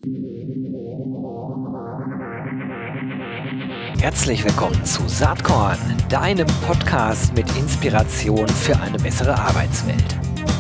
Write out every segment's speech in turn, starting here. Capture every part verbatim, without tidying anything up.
Herzlich willkommen zu Saatkorn, deinem Podcast mit Inspiration für eine bessere Arbeitswelt.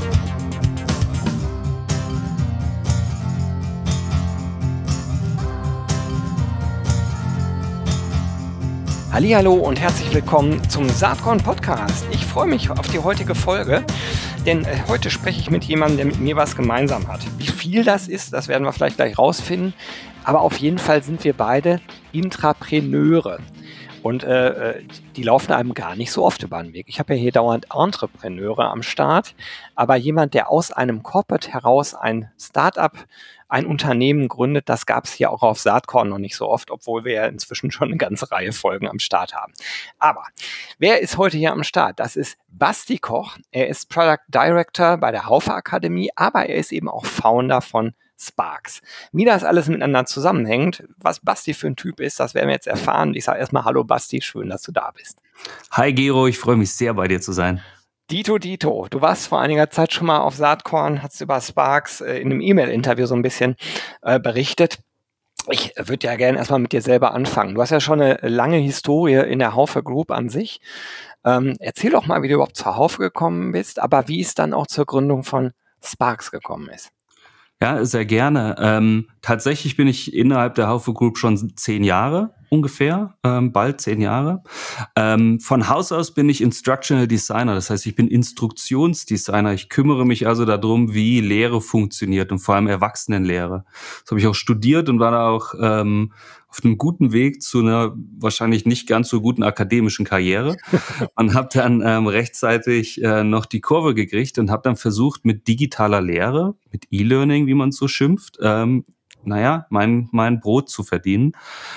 Hallihallo und herzlich willkommen zum Saatkorn Podcast. Ich freue mich auf die heutige Folge, denn äh, heute spreche ich mit jemandem, der mit mir was gemeinsam hat. Wie viel das ist, das werden wir vielleicht gleich rausfinden, aber auf jeden Fall sind wir beide Intrapreneure. Und äh, die laufen einem gar nicht so oft über den Weg. Ich habe ja hier dauernd Entrepreneure am Start, aber jemand, der aus einem Corporate heraus ein Startup, ein Unternehmen gründet, das gab es hier auch auf Saatkorn noch nicht so oft, obwohl wir ja inzwischen schon eine ganze Reihe Folgen am Start haben. Aber wer ist heute hier am Start? Das ist Basti Koch. Er ist Product Director bei der Haufe Akademie, aber er ist eben auch Founder von Sparks. Wie das alles miteinander zusammenhängt, was Basti für ein Typ ist, das werden wir jetzt erfahren. Ich sage erstmal Hallo Basti, schön, dass du da bist. Hi Gero, ich freue mich sehr, bei dir zu sein. Dito, Dito, du warst vor einiger Zeit schon mal auf Saatkorn, hast über Sparks äh, in einem E-Mail-Interview so ein bisschen äh, berichtet. Ich würde ja gerne erstmal mit dir selber anfangen. Du hast ja schon eine lange Historie in der Haufe Group an sich. Ähm, erzähl doch mal, wie du überhaupt zur Haufe gekommen bist, aber wie es dann auch zur Gründung von Sparks gekommen ist. Ja, sehr gerne. Ähm, tatsächlich bin ich innerhalb der Haufe Group schon zehn Jahre ungefähr, ähm, bald zehn Jahre. Ähm, von Haus aus bin ich Instructional Designer, das heißt, ich bin Instruktionsdesigner. Ich kümmere mich also darum, wie Lehre funktioniert und vor allem Erwachsenenlehre. Das habe ich auch studiert und war da auch ähm, auf einem guten Weg zu einer wahrscheinlich nicht ganz so guten akademischen Karriere und habe dann ähm, rechtzeitig äh, noch die Kurve gekriegt und habe dann versucht, mit digitaler Lehre, mit E-Learning, wie man es so schimpft, ähm, naja, mein mein Brot zu verdienen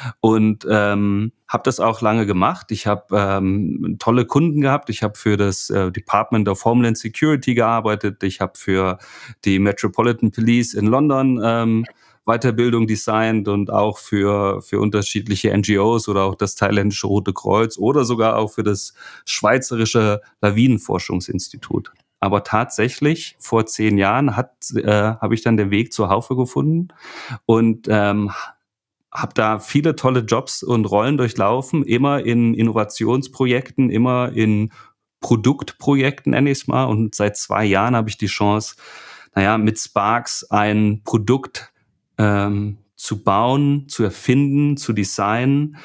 und ähm, habe das auch lange gemacht. Ich habe ähm, tolle Kunden gehabt. Ich habe für das äh, Department of Homeland Security gearbeitet. Ich habe für die Metropolitan Police in London ähm, Weiterbildung designt und auch für für unterschiedliche N G Os oder auch das thailändische Rote Kreuz oder sogar auch für das schweizerische Lawinenforschungsinstitut. Aber tatsächlich, vor zehn Jahren hat äh, habe ich dann den Weg zur Haufe gefunden und ähm, habe da viele tolle Jobs und Rollen durchlaufen, immer in Innovationsprojekten, immer in Produktprojekten, nenne ich es mal. Und seit zwei Jahren habe ich die Chance, naja, mit Sparks ein Produkt ähm, zu bauen, zu erfinden, zu designen,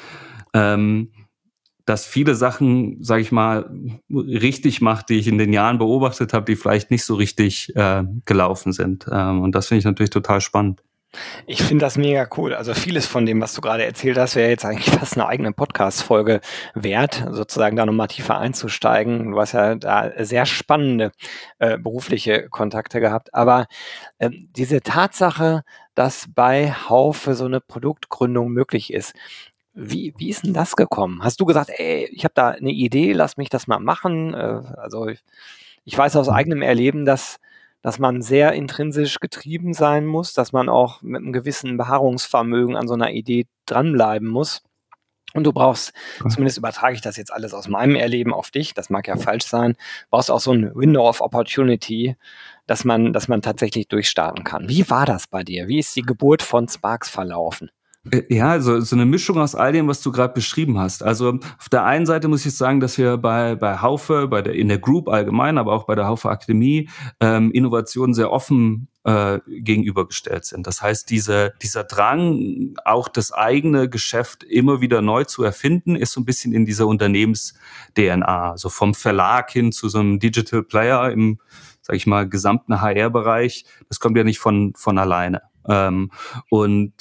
ähm, dass viele Sachen, sage ich mal, richtig macht, die ich in den Jahren beobachtet habe, die vielleicht nicht so richtig äh, gelaufen sind. Ähm, und das finde ich natürlich total spannend. Ich finde das mega cool. Also vieles von dem, was du gerade erzählt hast, wäre jetzt eigentlich fast eine eigene Podcast-Folge wert, sozusagen da nochmal tiefer einzusteigen. Du hast ja da sehr spannende äh, berufliche Kontakte gehabt. Aber äh, diese Tatsache, dass bei Haufe so eine Produktgründung möglich ist, Wie, wie ist denn das gekommen? Hast du gesagt, ey, ich habe da eine Idee, lass mich das mal machen? Äh, also ich, ich weiß aus eigenem Erleben, dass, dass man sehr intrinsisch getrieben sein muss, dass man auch mit einem gewissen Beharrungsvermögen an so einer Idee dranbleiben muss. Und du brauchst, zumindest übertrage ich das jetzt alles aus meinem Erleben auf dich, das mag ja falsch sein, brauchst auch so ein Window of Opportunity, dass man, dass man tatsächlich durchstarten kann. Wie war das bei dir? Wie ist die Geburt von Sparks verlaufen? Ja, also so eine Mischung aus all dem, was du gerade beschrieben hast. Also auf der einen Seite muss ich sagen, dass wir bei bei Haufe, bei der in der Group allgemein, aber auch bei der Haufe Akademie ähm, Innovationen sehr offen äh, gegenübergestellt sind. Das heißt, diese dieser Drang, auch das eigene Geschäft immer wieder neu zu erfinden, ist so ein bisschen in dieser Unternehmens-D N A. Also vom Verlag hin zu so einem Digital Player im, sag ich mal, gesamten H R-Bereich. Das kommt ja nicht von von alleine. Ähm, und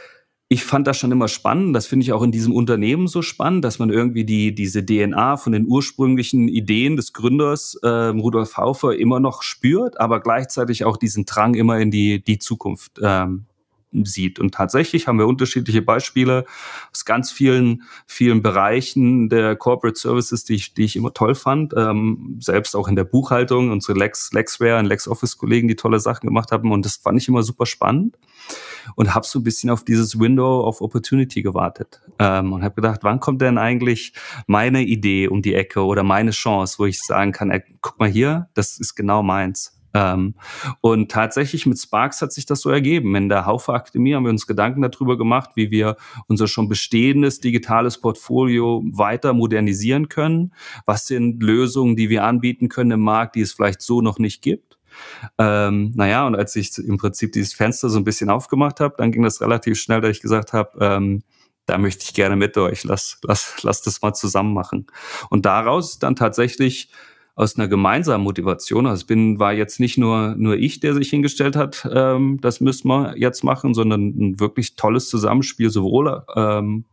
Ich fand das schon immer spannend, das finde ich auch in diesem Unternehmen so spannend, dass man irgendwie die diese D N A von den ursprünglichen Ideen des Gründers äh, Rudolf Haufe immer noch spürt, aber gleichzeitig auch diesen Drang immer in die die Zukunft ähm, sieht. Und tatsächlich haben wir unterschiedliche Beispiele aus ganz vielen, vielen Bereichen der Corporate Services, die ich, die ich immer toll fand. Ähm, selbst auch in der Buchhaltung, unsere Lex, Lexware und LexOffice-Kollegen, die tolle Sachen gemacht haben. Und das fand ich immer super spannend. Und habe so ein bisschen auf dieses Window of Opportunity gewartet. Ähm, und habe gedacht, wann kommt denn eigentlich meine Idee um die Ecke oder meine Chance, wo ich sagen kann, ey, guck mal hier, das ist genau meins. Ähm, und tatsächlich mit Sparks hat sich das so ergeben. In der Haufe Akademie haben wir uns Gedanken darüber gemacht, wie wir unser schon bestehendes digitales Portfolio weiter modernisieren können. Was sind Lösungen, die wir anbieten können im Markt, die es vielleicht so noch nicht gibt? Ähm, naja, und als ich im Prinzip dieses Fenster so ein bisschen aufgemacht habe, dann ging das relativ schnell, dass ich gesagt habe, ähm, da möchte ich gerne mit euch, lass, lass, lass das mal zusammen machen. Und daraus dann tatsächlich aus einer gemeinsamen Motivation, also es bin, war jetzt nicht nur, nur ich, der sich hingestellt hat, ähm, das müssen wir jetzt machen, sondern ein wirklich tolles Zusammenspiel, sowohl ähm,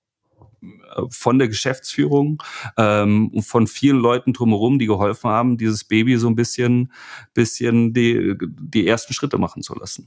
von der Geschäftsführung ähm, und von vielen Leuten drumherum, die geholfen haben, dieses Baby so ein bisschen, bisschen die, die ersten Schritte machen zu lassen.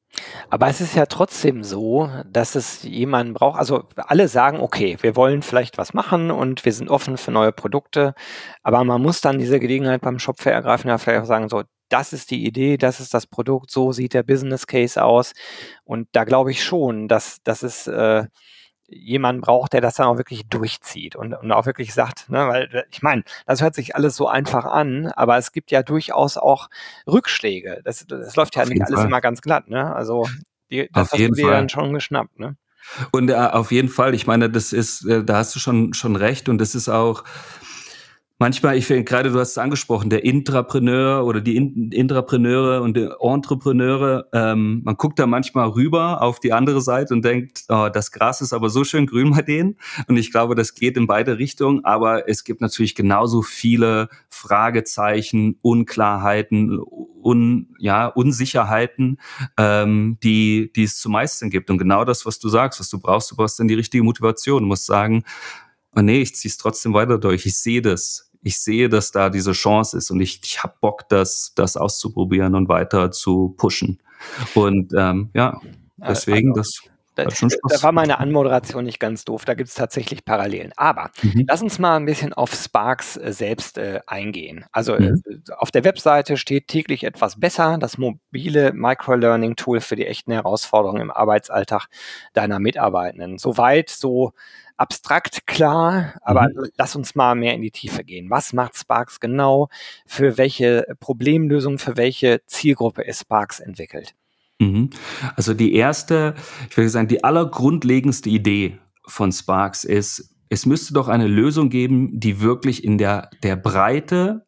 Aber es ist ja trotzdem so, dass es jemanden braucht. Also alle sagen, okay, wir wollen vielleicht was machen und wir sind offen für neue Produkte. Aber man muss dann diese Gelegenheit beim Shopfair ergreifen, ja vielleicht auch sagen, so, das ist die Idee, das ist das Produkt, so sieht der Business Case aus. Und da glaube ich schon, dass, dass es äh, jemanden braucht, der das dann auch wirklich durchzieht und, und auch wirklich sagt, ne, weil ich meine, das hört sich alles so einfach an, aber es gibt ja durchaus auch Rückschläge. Das, das läuft ja Auf nicht jeden alles Fall. immer ganz glatt, ne? Also die, das Auf hast du jeden dir Fall. dann schon geschnappt, ne? Und äh, auf jeden Fall, ich meine, das ist, äh, da hast du schon, schon recht und das ist auch manchmal, ich finde gerade, du hast es angesprochen, der Intrapreneur oder die In Intrapreneure und die Entrepreneure, ähm, man guckt da manchmal rüber auf die andere Seite und denkt, oh, das Gras ist aber so schön grün bei denen. Und ich glaube, das geht in beide Richtungen, aber es gibt natürlich genauso viele Fragezeichen, Unklarheiten, un, ja, Unsicherheiten, ähm, die, die es zu meistern gibt. Und genau das, was du sagst, was du brauchst, du brauchst dann die richtige Motivation. Du musst sagen, oh nee, ich ziehe es trotzdem weiter durch. Ich sehe das. Ich sehe, dass da diese Chance ist und ich, ich habe Bock, das, das auszuprobieren und weiter zu pushen. Und ähm, ja, deswegen, Also, das da, hat schon da Spaß. war meine Anmoderation nicht ganz doof, da gibt es tatsächlich Parallelen. Aber Mhm. lass uns mal ein bisschen auf Sparks äh, selbst äh, eingehen. Also äh, Mhm. auf der Webseite steht täglich etwas besser, das mobile Microlearning-Tool für die echten Herausforderungen im Arbeitsalltag deiner Mitarbeitenden. Soweit so abstrakt klar, aber Mhm. lass uns mal mehr in die Tiefe gehen. Was macht Sparks genau? Für welche Problemlösung, für welche Zielgruppe ist Sparks entwickelt? Mhm. Also die erste, ich würde sagen, die allergrundlegendste Idee von Sparks ist, es müsste doch eine Lösung geben, die wirklich in der, der Breite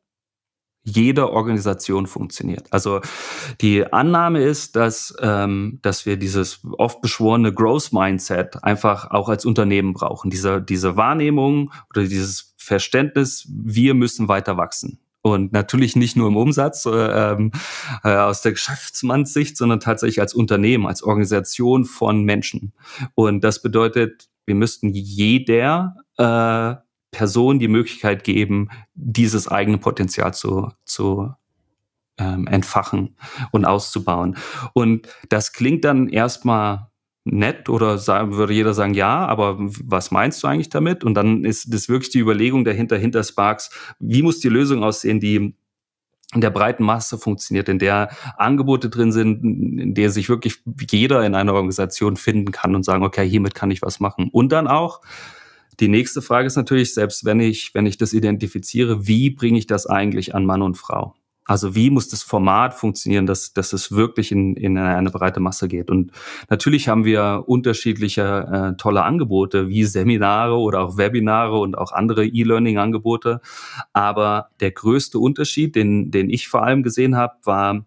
jeder Organisation funktioniert. Also die Annahme ist, dass, ähm, dass wir dieses oft beschworene Growth Mindset einfach auch als Unternehmen brauchen. Diese, diese Wahrnehmung oder dieses Verständnis, wir müssen weiter wachsen. Und natürlich nicht nur im Umsatz äh, äh, aus der Geschäftsmannssicht, sondern tatsächlich als Unternehmen, als Organisation von Menschen. Und das bedeutet, wir müssten jeder äh, Person die Möglichkeit geben, dieses eigene Potenzial zu, zu ähm, entfachen und auszubauen. Und das klingt dann erstmal nett oder sagen, würde jeder sagen, ja, aber was meinst du eigentlich damit? Und dann ist das wirklich die Überlegung dahinter, hinter Sparks, wie muss die Lösung aussehen, die in der breiten Masse funktioniert, in der Angebote drin sind, in der sich wirklich jeder in einer Organisation finden kann und sagen, okay, hiermit kann ich was machen. Und dann auch, die nächste Frage ist natürlich, selbst wenn ich, wenn ich das identifiziere, wie bringe ich das eigentlich an Mann und Frau? Also wie muss das Format funktionieren, dass, dass es wirklich in, in eine breite Masse geht? Und natürlich haben wir unterschiedliche äh, tolle Angebote, wie Seminare oder auch Webinare und auch andere E-Learning-Angebote. Aber der größte Unterschied, den, den ich vor allem gesehen habe, war,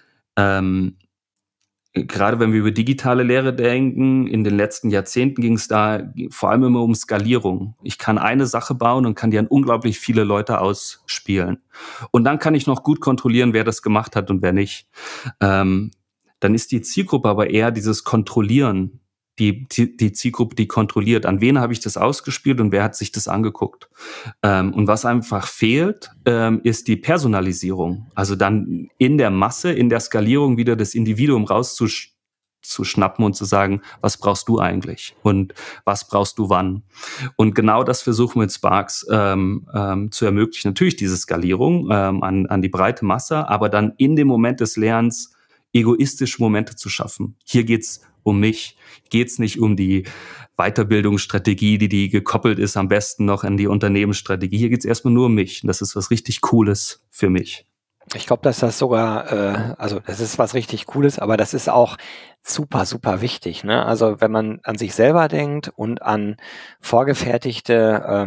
ähm, gerade wenn wir über digitale Lehre denken, in den letzten Jahrzehnten ging es da vor allem immer um Skalierung. Ich kann eine Sache bauen und kann die an unglaublich viele Leute ausspielen. Und dann kann ich noch gut kontrollieren, wer das gemacht hat und wer nicht. Ähm, dann ist die Zielgruppe aber eher dieses Kontrollieren, die, die, die Zielgruppe, die kontrolliert. An wen habe ich das ausgespielt und wer hat sich das angeguckt? Ähm, und was einfach fehlt, ähm, ist die Personalisierung. Also dann in der Masse, in der Skalierung wieder das Individuum rauszuschnappen und zu sagen, was brauchst du eigentlich? Und was brauchst du wann? Und genau das versuchen wir mit Sparks ähm, ähm, zu ermöglichen. Natürlich diese Skalierung ähm, an, an die breite Masse, aber dann in dem Moment des Lernens egoistische Momente zu schaffen. Hier geht's um mich. Geht's nicht um die Weiterbildungsstrategie, die die gekoppelt ist, am besten noch an die Unternehmensstrategie. Hier geht's erstmal nur um mich. Und das ist was richtig Cooles für mich. Ich glaube, dass das sogar, äh, also das ist was richtig Cooles, aber das ist auch super, super wichtig. Ne? Also wenn man an sich selber denkt und an vorgefertigte äh,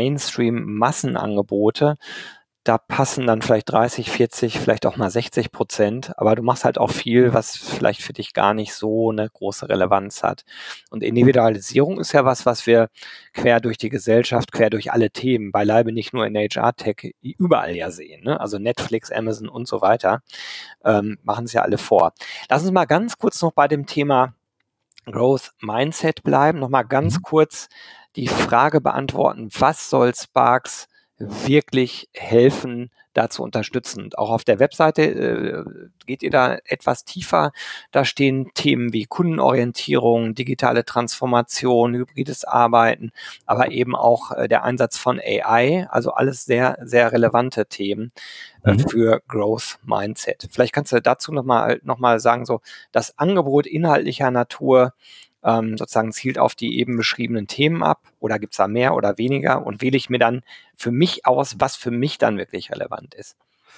Mainstream-Massenangebote, da passen dann vielleicht dreißig, vierzig, vielleicht auch mal sechzig Prozent, aber du machst halt auch viel, was vielleicht für dich gar nicht so eine große Relevanz hat. Und Individualisierung ist ja was, was wir quer durch die Gesellschaft, quer durch alle Themen, beileibe nicht nur in H R-Tech, überall ja sehen. Ne? Also Netflix, Amazon und so weiter ähm, machen es ja alle vor. Lass uns mal ganz kurz noch bei dem Thema Growth Mindset bleiben, noch mal ganz Mhm. kurz die Frage beantworten, was soll Sparks wirklich helfen, da zu unterstützen. Und auch auf der Webseite äh, geht ihr da etwas tiefer. Da stehen Themen wie Kundenorientierung, digitale Transformation, hybrides Arbeiten, aber eben auch äh, der Einsatz von A I. Also alles sehr, sehr relevante Themen äh, Mhm. für Growth Mindset. Vielleicht kannst du dazu nochmal noch mal sagen, so das Angebot inhaltlicher Natur ähm, sozusagen zielt auf die eben beschriebenen Themen ab, oder gibt es da mehr oder weniger, und wähle ich mir dann für mich aus, was für mich dann wirklich relevant ist.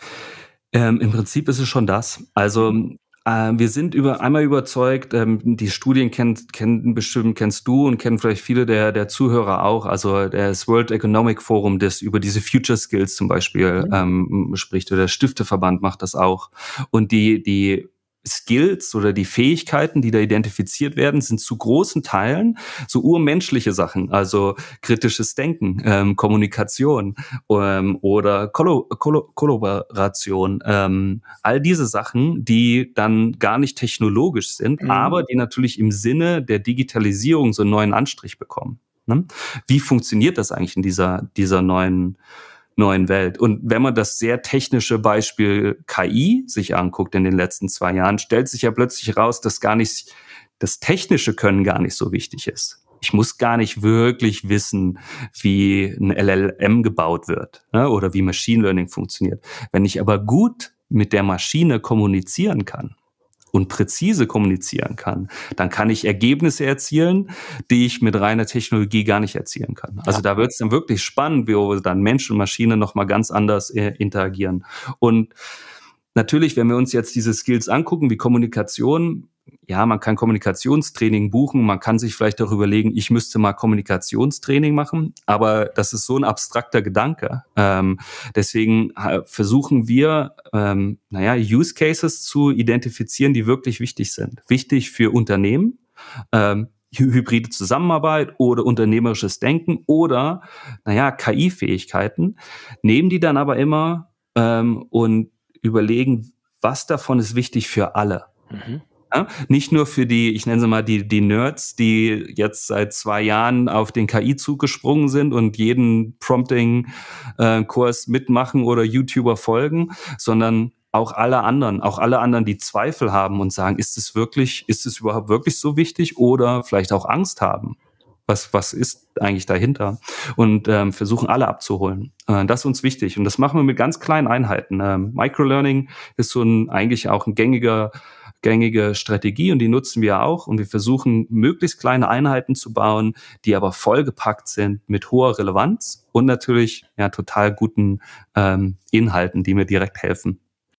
Ähm, im Prinzip ist es schon das. Also, äh, wir sind über einmal überzeugt, ähm, die Studien kennt kennen bestimmt kennst du und kennen vielleicht viele der der Zuhörer auch. Also, das World Economic Forum, das über diese Future Skills zum Beispiel, ähm, spricht, oder der Stifteverband macht das auch. Und die die Skills oder die Fähigkeiten, die da identifiziert werden, sind zu großen Teilen so urmenschliche Sachen, also kritisches Denken, ähm, Kommunikation, ähm, oder Kollo Kollo Kollaboration, ähm, all diese Sachen, die dann gar nicht technologisch sind, Mhm. aber die natürlich im Sinne der Digitalisierung so einen neuen Anstrich bekommen. Ne? Wie funktioniert das eigentlich in dieser, dieser neuen neuen Welt? Und wenn man das sehr technische Beispiel K I sich anguckt in den letzten zwei Jahren, stellt sich ja plötzlich raus, dass gar nicht das technische Können gar nicht so wichtig ist. Ich muss gar nicht wirklich wissen, wie ein L L M gebaut wird, ne, oder wie Machine Learning funktioniert. Wenn ich aber gut mit der Maschine kommunizieren kann und präzise kommunizieren kann, dann kann ich Ergebnisse erzielen, die ich mit reiner Technologie gar nicht erzielen kann. Also Ja. da wird es dann wirklich spannend, wie dann Mensch und Maschine nochmal ganz anders äh, interagieren. Und natürlich, wenn wir uns jetzt diese Skills angucken, wie Kommunikation, ja, man kann Kommunikationstraining buchen, man kann sich vielleicht auch überlegen, ich müsste mal Kommunikationstraining machen, aber das ist so ein abstrakter Gedanke. Ähm, deswegen äh, versuchen wir, ähm, naja, Use Cases zu identifizieren, die wirklich wichtig sind. Wichtig für Unternehmen, ähm, hybride Zusammenarbeit oder unternehmerisches Denken oder, naja, K I-Fähigkeiten, nehmen die dann aber immer ähm, und überlegen, was davon ist wichtig für alle. Mhm. Ja? Nicht nur für die, ich nenne sie mal die, die Nerds, die jetzt seit zwei Jahren auf den K I-Zug gesprungen sind und jeden Prompting-Kurs mitmachen oder YouTuber folgen, sondern auch alle anderen, auch alle anderen, die Zweifel haben und sagen, ist es wirklich, ist es überhaupt wirklich so wichtig, oder vielleicht auch Angst haben. Was, was ist eigentlich dahinter? Und ähm, versuchen alle abzuholen. Äh, das ist uns wichtig. Und das machen wir mit ganz kleinen Einheiten. Ähm, Microlearning ist so ein, eigentlich auch ein gängiger, gängige Strategie, und die nutzen wir auch. Und wir versuchen, möglichst kleine Einheiten zu bauen, die aber vollgepackt sind mit hoher Relevanz und natürlich ja total guten ähm, Inhalten, die mir direkt helfen.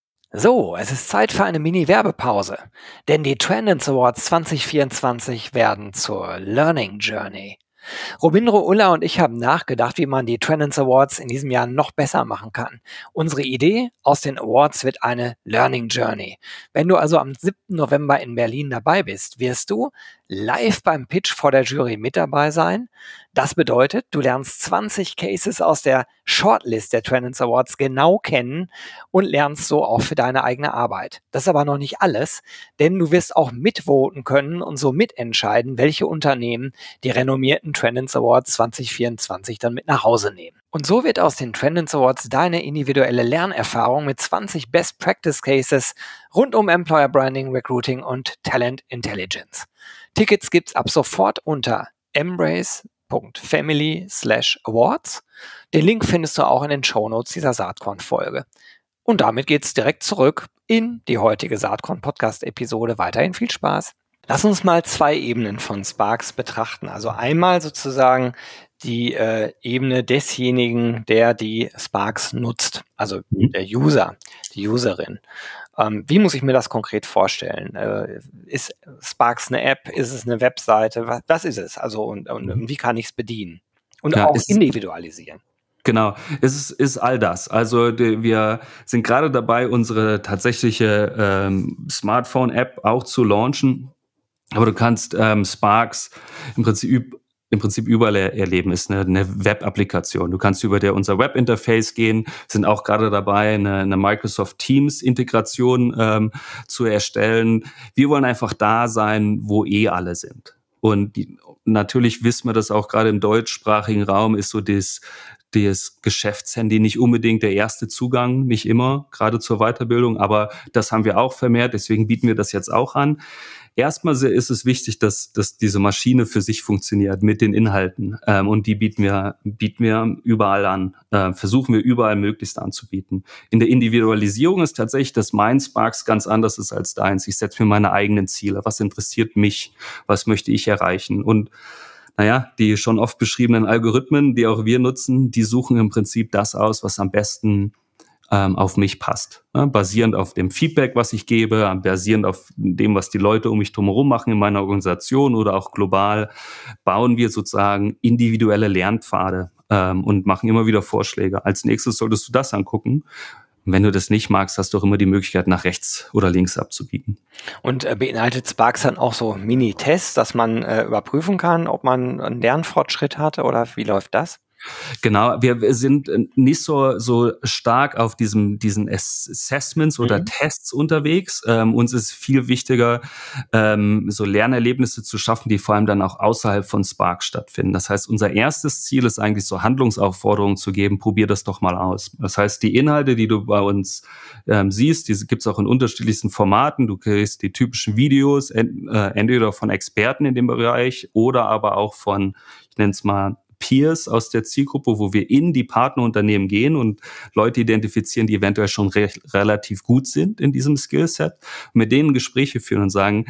So, es ist Zeit für eine Mini-Werbepause, denn die Trendance Awards zwanzig vierundzwanzig werden zur Learning Journey. Robindro Ulla und ich haben nachgedacht, wie man die Trendance Awards in diesem Jahr noch besser machen kann. Unsere Idee: aus den Awards wird eine Learning Journey. Wenn du also am siebten November in Berlin dabei bist, wirst du live beim Pitch vor der Jury mit dabei sein. Das bedeutet, du lernst zwanzig Cases aus der Shortlist der Trendance Awards genau kennen und lernst so auch für deine eigene Arbeit. Das ist aber noch nicht alles, denn du wirst auch mitvoten können und so mitentscheiden, welche Unternehmen die renommierten Trendance Awards zwanzig vierundzwanzig dann mit nach Hause nehmen. Und so wird aus den Trendance Awards deine individuelle Lernerfahrung mit zwanzig Best Practice Cases rund um Employer Branding, Recruiting und Talent Intelligence. Tickets gibt's ab sofort unter embrace.family slash awards. Den Link findest du auch in den Shownotes dieser Saatkorn-Folge. Und damit geht's direkt zurück in die heutige Saatkorn-Podcast-Episode. Weiterhin viel Spaß. Lass uns mal zwei Ebenen von Sparks betrachten. Also einmal sozusagen die äh, Ebene desjenigen, der die Sparks nutzt, also Mhm. der User, die Userin. Ähm, wie muss ich mir das konkret vorstellen? Äh, ist Sparks eine App? Ist es eine Webseite? Was, was ist es? Also und, und, und wie kann ich es bedienen? Und Ja, auch es ist individualisieren. Genau, es ist, ist all das. Also die, wir sind gerade dabei, unsere tatsächliche ähm, Smartphone-App auch zu launchen. Aber du kannst ähm, Sparks im Prinzip, im Prinzip überall er erleben. Ist eine, eine Web-Applikation. Du kannst über der, unser Web-Interface gehen, sind auch gerade dabei, eine, eine Microsoft Teams-Integration ähm, zu erstellen. Wir wollen einfach da sein, wo eh alle sind. Und die, natürlich wissen wir das auch gerade im deutschsprachigen Raum, ist so das, das Geschäftshandy nicht unbedingt der erste Zugang, nicht immer, gerade zur Weiterbildung, aber das haben wir auch vermehrt, deswegen bieten wir das jetzt auch an. Erstmal ist es wichtig, dass, dass diese Maschine für sich funktioniert mit den Inhalten. Ähm, und die bieten wir, bieten wir überall an. Äh, versuchen wir überall möglichst anzubieten. In der Individualisierung ist tatsächlich, dass mein Sparks ganz anders ist als deins. Ich setze mir meine eigenen Ziele. Was interessiert mich? Was möchte ich erreichen? Und naja, die schon oft beschriebenen Algorithmen, die auch wir nutzen, die suchen im Prinzip das aus, was am besten ähm, auf mich passt. Ne? Basierend auf dem Feedback, was ich gebe, basierend auf dem, was die Leute um mich drumherum machen in meiner Organisation oder auch global, bauen wir sozusagen individuelle Lernpfade ähm, und machen immer wieder Vorschläge. Als nächstes solltest du das angucken. Und wenn du das nicht magst, hast du auch immer die Möglichkeit, nach rechts oder links abzubiegen. Und äh, beinhaltet Sparks dann auch so Mini-Tests, dass man äh, überprüfen kann, ob man einen Lernfortschritt hatte oder wie läuft das? Genau, wir sind nicht so, so stark auf diesem, diesen Assessments oder mhm. Tests unterwegs. Ähm, uns ist viel wichtiger, ähm, so Lernerlebnisse zu schaffen, die vor allem dann auch außerhalb von Spark stattfinden. Das heißt, unser erstes Ziel ist eigentlich so Handlungsaufforderungen zu geben, probier das doch mal aus. Das heißt, die Inhalte, die du bei uns ähm, siehst, diese gibt's auch in unterschiedlichsten Formaten. Du kriegst die typischen Videos, ent, äh, entweder von Experten in dem Bereich oder aber auch von, ich nenne es mal, Peers aus der Zielgruppe, wo wir in die Partnerunternehmen gehen und Leute identifizieren, die eventuell schon re- relativ gut sind in diesem Skillset, mit denen Gespräche führen und sagen,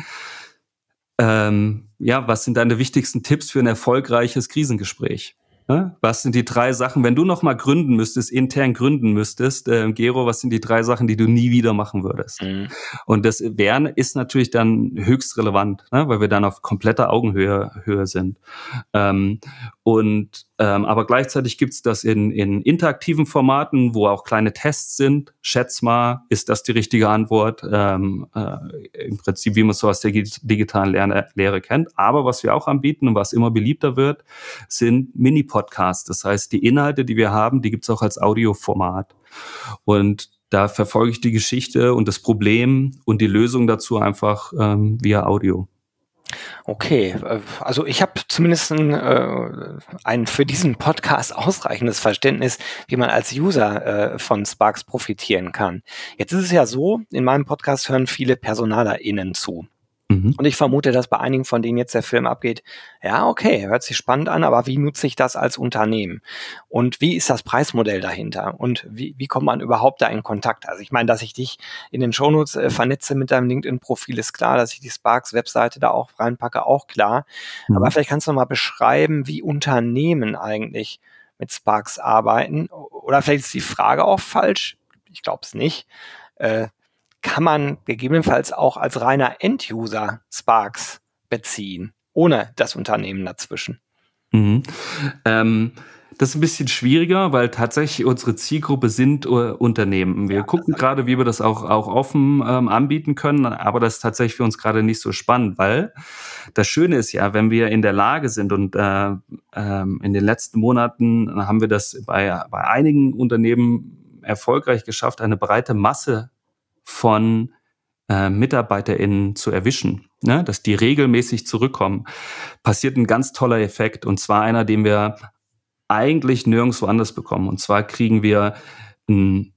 ähm, ja, was sind deine wichtigsten Tipps für ein erfolgreiches Krisengespräch? Ja? Was sind die drei Sachen, wenn du noch mal gründen müsstest, intern gründen müsstest, äh, Gero, was sind die drei Sachen, die du nie wieder machen würdest? Mhm. Und das wären ist natürlich dann höchst relevant, ne? Weil wir dann auf kompletter Augenhöhe Höhe sind. Ähm, und ähm, aber gleichzeitig gibt's das in, in interaktiven Formaten, wo auch kleine Tests sind. Schätz mal, ist das die richtige Antwort? Ähm, äh, Im Prinzip, wie man es so aus der digitalen Lehre, Lehre kennt. Aber was wir auch anbieten und was immer beliebter wird, sind Mini-Podcasts. Das heißt, die Inhalte, die wir haben, die gibt's auch als Audioformat. Und da verfolge ich die Geschichte und das Problem und die Lösung dazu einfach ähm, via Audio. Okay, also ich habe zumindest ein, äh, ein für diesen Podcast ausreichendes Verständnis, wie man als User äh, von Sparks profitieren kann. Jetzt ist es ja so, in meinem Podcast hören viele PersonalerInnen zu. Mhm. Und ich vermute, dass bei einigen von denen jetzt der Film abgeht, ja, okay, hört sich spannend an, aber wie nutze ich das als Unternehmen? Und wie ist das Preismodell dahinter? Und wie, wie kommt man überhaupt da in Kontakt? Also ich meine, dass ich dich in den Shownotes äh, vernetze mit deinem LinkedIn-Profil, ist klar, dass ich die Sparks-Webseite da auch reinpacke, auch klar. Mhm. Aber vielleicht kannst du noch mal beschreiben, wie Unternehmen eigentlich mit Sparks arbeiten. Oder vielleicht ist die Frage auch falsch, ich glaube es nicht, äh, kann man gegebenenfalls auch als reiner End-User Sparks beziehen, ohne das Unternehmen dazwischen? Mhm. Ähm, das ist ein bisschen schwieriger, weil tatsächlich unsere Zielgruppe sind uh, Unternehmen. Wir ja, gucken gerade, wie wir das auch, auch offen ähm, anbieten können, aber das ist tatsächlich für uns gerade nicht so spannend, weil das Schöne ist ja, wenn wir in der Lage sind und äh, ähm, in den letzten Monaten haben wir das bei, bei einigen Unternehmen erfolgreich geschafft, eine breite Masse von äh, MitarbeiterInnen zu erwischen, ne? Dass die regelmäßig zurückkommen, passiert ein ganz toller Effekt und zwar einer, den wir eigentlich nirgendwo anders bekommen. Und zwar kriegen wir ein,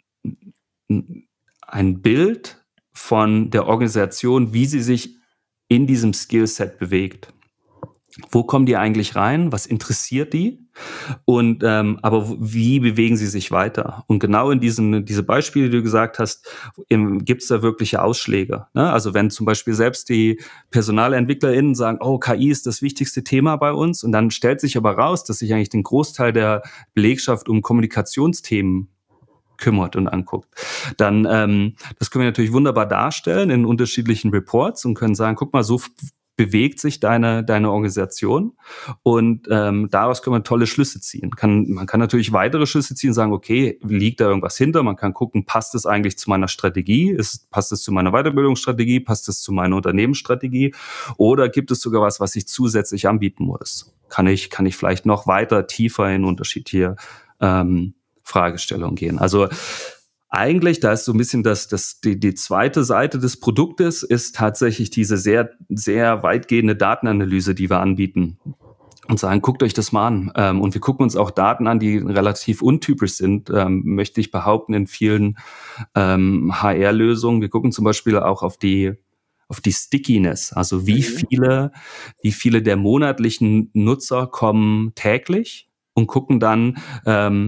ein Bild von der Organisation, wie sie sich in diesem Skillset bewegt. Wo kommen die eigentlich rein? Was interessiert die? Und ähm, aber wie bewegen sie sich weiter? Und genau in diesen diese Beispiele, die du gesagt hast, gibt es da wirkliche Ausschläge. Ne? Also wenn zum Beispiel selbst die PersonalentwicklerInnen sagen, oh, K I ist das wichtigste Thema bei uns, und dann stellt sich aber raus, dass sich eigentlich den Großteil der Belegschaft um Kommunikationsthemen kümmert und anguckt, dann ähm, das können wir natürlich wunderbar darstellen in unterschiedlichen Reports und können sagen, guck mal, so bewegt sich deine, deine Organisation, und ähm, daraus können wir tolle Schlüsse ziehen. Kann, man kann natürlich weitere Schlüsse ziehen, sagen, okay, liegt da irgendwas hinter? Man kann gucken, passt es eigentlich zu meiner Strategie? Ist, passt es zu meiner Weiterbildungsstrategie? Passt es zu meiner Unternehmensstrategie? Oder gibt es sogar was, was ich zusätzlich anbieten muss? Kann ich, kann ich vielleicht noch weiter tiefer in unterschiedliche ähm, Fragestellungen gehen? Also eigentlich, da ist so ein bisschen das, das, die, die zweite Seite des Produktes ist tatsächlich diese sehr, sehr weitgehende Datenanalyse, die wir anbieten und sagen, guckt euch das mal an. Ähm, und wir gucken uns auch Daten an, die relativ untypisch sind, ähm, möchte ich behaupten, in vielen ähm, H R-Lösungen. Wir gucken zum Beispiel auch auf die auf die Stickiness, also wie viele, wie viele der monatlichen Nutzer kommen täglich, und gucken dann, ähm,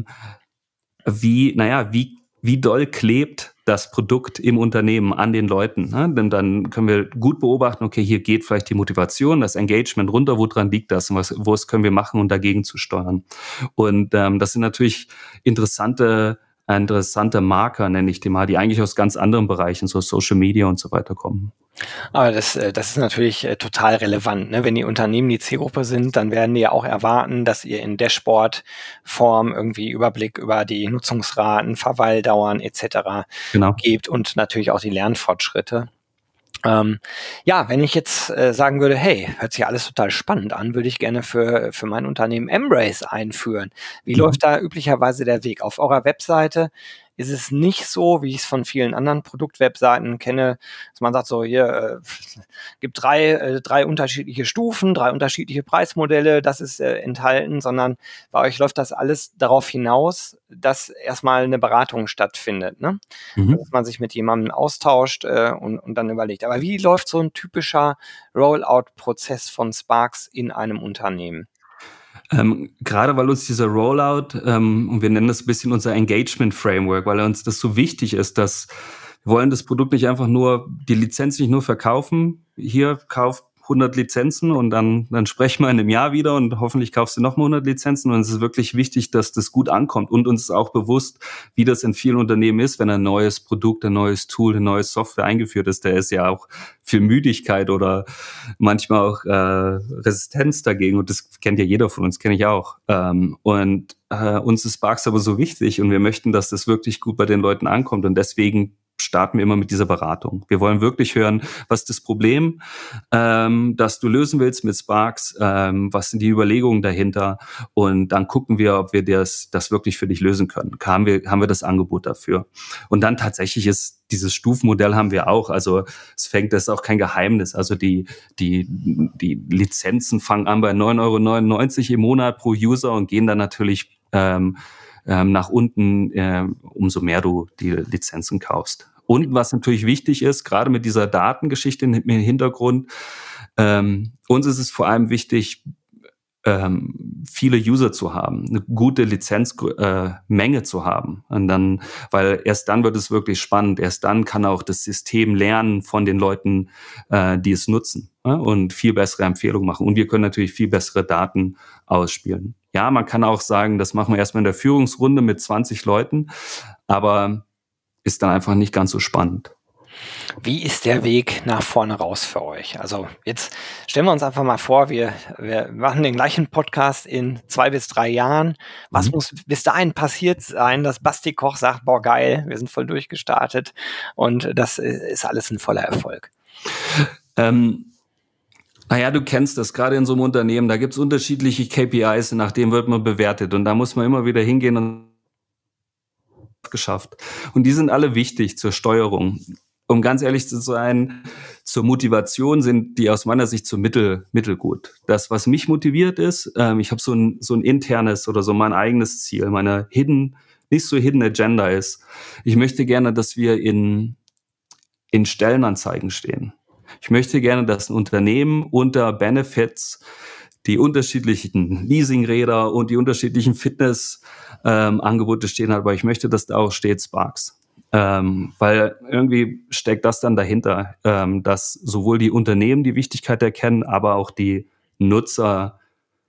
wie, naja, wie wie doll klebt das Produkt im Unternehmen an den Leuten. Ne? Denn dann können wir gut beobachten, okay, hier geht vielleicht die Motivation, das Engagement runter, woran liegt das und was, was können wir machen, um dagegen zu steuern. Und ähm, das sind natürlich interessante, interessante Marker, nenne ich die mal, die eigentlich aus ganz anderen Bereichen, so Social Media und so weiter kommen. Aber das, das ist natürlich äh, total relevant. Ne? Wenn die Unternehmen die Zielgruppe sind, dann werden die ja auch erwarten, dass ihr in Dashboard-Form irgendwie Überblick über die Nutzungsraten, Verweildauern et cetera Genau. gebt und natürlich auch die Lernfortschritte. Ähm, ja, wenn ich jetzt äh, sagen würde, hey, hört sich alles total spannend an, würde ich gerne für, für mein Unternehmen Embrace einführen. Wie mhm. läuft da üblicherweise der Weg? Auf eurer Webseite ist es nicht so, wie ich es von vielen anderen Produktwebseiten kenne, dass man sagt, so hier äh, gibt drei, äh, drei unterschiedliche Stufen, drei unterschiedliche Preismodelle, das ist äh, enthalten, sondern bei euch läuft das alles darauf hinaus, dass erstmal eine Beratung stattfindet, ne? Mhm. Dass man sich mit jemandem austauscht äh, und, und dann überlegt. Aber wie läuft so ein typischer Rollout-Prozess von Sparx in einem Unternehmen? Ähm, gerade weil uns dieser Rollout, ähm, und wir nennen das ein bisschen unser Engagement Framework, weil uns das so wichtig ist, dass wir wollen das Produkt nicht einfach nur, die Lizenz nicht nur verkaufen, hier kauft hundert Lizenzen und dann, dann sprechen wir in einem Jahr wieder und hoffentlich kaufst du nochmal hundert Lizenzen, und es ist wirklich wichtig, dass das gut ankommt, und uns ist auch bewusst, wie das in vielen Unternehmen ist, wenn ein neues Produkt, ein neues Tool, eine neue Software eingeführt ist, da ist ja auch viel Müdigkeit oder manchmal auch äh, Resistenz dagegen, und das kennt ja jeder von uns, kenne ich auch. Ähm, und äh, uns ist Sparx aber so wichtig, und wir möchten, dass das wirklich gut bei den Leuten ankommt, und deswegen starten wir immer mit dieser Beratung. Wir wollen wirklich hören, was ist das Problem, ähm, das du lösen willst mit Sparx, ähm, was sind die Überlegungen dahinter, und dann gucken wir, ob wir das, das wirklich für dich lösen können. Haben wir, haben wir das Angebot dafür? Und dann tatsächlich ist dieses Stufenmodell haben wir auch. Also es fängt, das ist auch kein Geheimnis. Also die, die, die Lizenzen fangen an bei neun Euro neunundneunzig im Monat pro User und gehen dann natürlich ähm, nach unten, äh, umso mehr du die Lizenzen kaufst. Und was natürlich wichtig ist, gerade mit dieser Datengeschichte im Hintergrund, ähm, uns ist es vor allem wichtig, ähm, viele User zu haben, eine gute Lizenzmenge äh, zu haben. Und dann, weil erst dann wird es wirklich spannend. Erst dann kann auch das System lernen von den Leuten, äh, die es nutzen, ja, und viel bessere Empfehlungen machen. Und wir können natürlich viel bessere Daten ausspielen. Ja, man kann auch sagen, das machen wir erstmal in der Führungsrunde mit zwanzig Leuten, aber ist dann einfach nicht ganz so spannend. Wie ist der Weg nach vorne raus für euch? Also jetzt stellen wir uns einfach mal vor, wir, wir machen den gleichen Podcast in zwei bis drei Jahren. Was mhm. muss bis dahin passiert sein, dass Basti Koch sagt, boah geil, wir sind voll durchgestartet und das ist alles ein voller Erfolg? Ähm Naja, du kennst das, gerade in so einem Unternehmen, da gibt es unterschiedliche K P Is, nach denen wird man bewertet, und da muss man immer wieder hingehen und geschafft. Und die sind alle wichtig zur Steuerung. Um ganz ehrlich zu sein, zur Motivation sind die aus meiner Sicht so mittel, mittelgut. Das, was mich motiviert ist, ähm, ich habe so ein, so ein internes oder so mein eigenes Ziel, meine hidden, nicht so hidden Agenda ist, ich möchte gerne, dass wir in, in Stellenanzeigen stehen. Ich möchte gerne, dass ein Unternehmen unter Benefits die unterschiedlichen Leasingräder und die unterschiedlichen Fitnessangebote ähm, stehen hat, aber ich möchte, dass da auch steht Sparks. Ähm, weil irgendwie steckt das dann dahinter, ähm, dass sowohl die Unternehmen die Wichtigkeit erkennen, aber auch die Nutzer,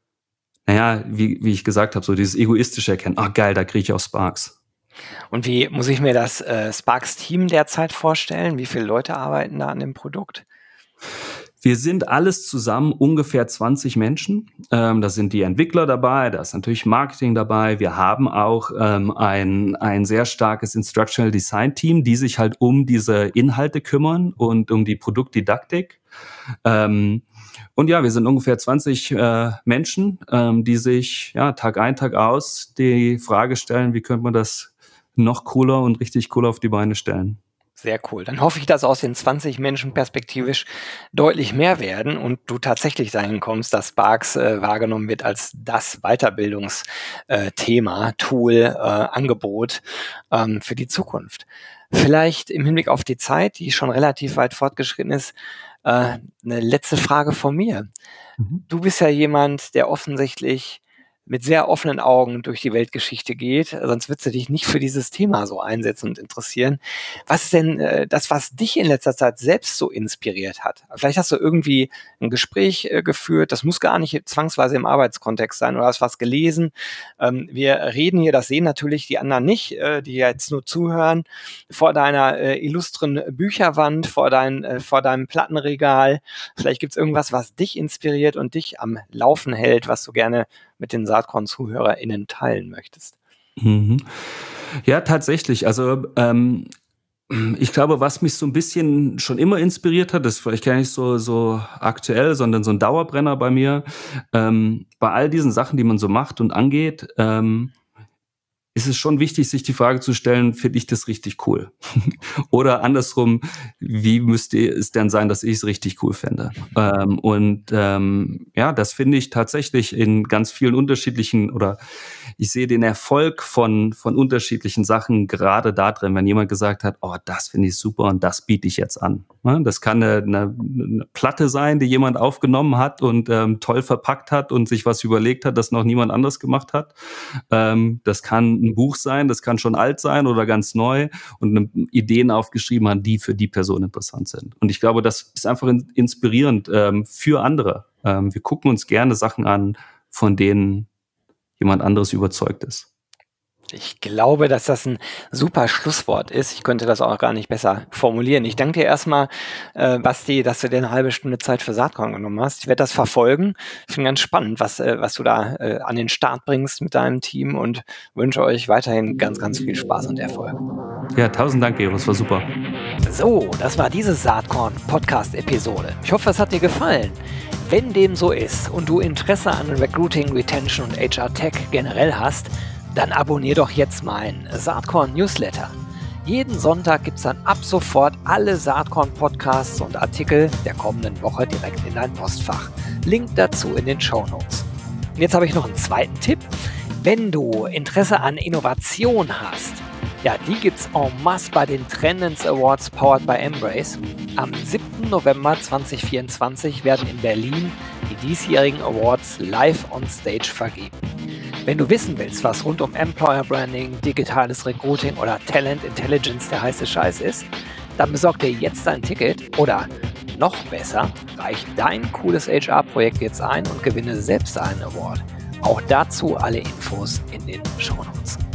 naja, wie, wie ich gesagt habe, so dieses egoistische Erkennen, ah geil, da kriege ich auch Sparks. Und wie muss ich mir das äh, Sparks-Team derzeit vorstellen? Wie viele Leute arbeiten da an dem Produkt? Wir sind alles zusammen ungefähr zwanzig Menschen. Ähm, da sind die Entwickler dabei, da ist natürlich Marketing dabei. Wir haben auch ähm, ein, ein sehr starkes Instructional Design Team, die sich halt um diese Inhalte kümmern und um die Produktdidaktik. Ähm, und ja, wir sind ungefähr zwanzig äh, Menschen, ähm, die sich ja Tag ein, Tag aus die Frage stellen, wie könnte man das noch cooler und richtig cool auf die Beine stellen. Sehr cool. Dann hoffe ich, dass aus den zwanzig Menschen perspektivisch deutlich mehr werden und du tatsächlich dahin kommst, dass Sparks äh, wahrgenommen wird als das Weiterbildungsthema, äh, Tool, äh, Angebot ähm, für die Zukunft. Vielleicht im Hinblick auf die Zeit, die schon relativ weit fortgeschritten ist, äh, eine letzte Frage von mir. Mhm. Du bist ja jemand, der offensichtlich mit sehr offenen Augen durch die Weltgeschichte geht, sonst würdest du dich nicht für dieses Thema so einsetzen und interessieren. Was ist denn äh, das, was dich in letzter Zeit selbst so inspiriert hat? Vielleicht hast du irgendwie ein Gespräch äh, geführt, das muss gar nicht zwangsweise im Arbeitskontext sein, oder hast was gelesen. Ähm, wir reden hier, das sehen natürlich die anderen nicht, äh, die jetzt nur zuhören, vor deiner äh, illustren Bücherwand, vor, dein, äh, vor deinem Plattenregal. Vielleicht gibt es irgendwas, was dich inspiriert und dich am Laufen hält, was du gerne mit den Saatkorn-ZuhörerInnen teilen möchtest. Mhm. Ja, tatsächlich. Also ähm, ich glaube, was mich so ein bisschen schon immer inspiriert hat, das ist vielleicht gar nicht so, so aktuell, sondern so ein Dauerbrenner bei mir, ähm, bei all diesen Sachen, die man so macht und angeht, ähm, ist es schon wichtig, sich die Frage zu stellen, finde ich das richtig cool? Oder andersrum, wie müsste es denn sein, dass ich es richtig cool fände? Ähm, und ähm, ja, das finde ich tatsächlich in ganz vielen unterschiedlichen, oder ich sehe den Erfolg von, von unterschiedlichen Sachen gerade da drin, wenn jemand gesagt hat, oh, das finde ich super und das biete ich jetzt an. Das kann eine, eine, eine Platte sein, die jemand aufgenommen hat und ähm, toll verpackt hat und sich was überlegt hat, das noch niemand anders gemacht hat. Ähm, das kann ein Buch sein, das kann schon alt sein oder ganz neu und eine Ideen aufgeschrieben hat, die für die Person interessant sind. Und ich glaube, das ist einfach inspirierend ähm, für andere. Ähm, wir gucken uns gerne Sachen an, von denen jemand anderes überzeugt ist. Ich glaube, dass das ein super Schlusswort ist. Ich könnte das auch gar nicht besser formulieren. Ich danke dir erstmal, äh, Basti, dass du dir eine halbe Stunde Zeit für Saatkorn genommen hast. Ich werde das verfolgen. Ich finde ganz spannend, was, äh, was du da äh, an den Start bringst mit deinem Team und wünsche euch weiterhin ganz, ganz viel Spaß und Erfolg. Ja, tausend Dank, Gero. Das war super. So, das war diese Saatkorn-Podcast-Episode. Ich hoffe, es hat dir gefallen. Wenn dem so ist und du Interesse an Recruiting, Retention und H R-Tech generell hast, dann abonnier doch jetzt meinen Saatkorn-Newsletter. Jeden Sonntag gibt es dann ab sofort alle Saatkorn-Podcasts und Artikel der kommenden Woche direkt in dein Postfach. Link dazu in den Shownotes. Und jetzt habe ich noch einen zweiten Tipp. Wenn du Interesse an Innovation hast, ja, die gibt's en masse bei den Trendens Awards powered by Embrace. Am siebten November zweitausendvierundzwanzig werden in Berlin die diesjährigen Awards live on stage vergeben. Wenn du wissen willst, was rund um Employer Branding, digitales Recruiting oder Talent Intelligence der heiße Scheiß ist, dann besorg dir jetzt ein Ticket oder noch besser, reich dein cooles H R-Projekt jetzt ein und gewinne selbst einen Award. Auch dazu alle Infos in den Shownotes.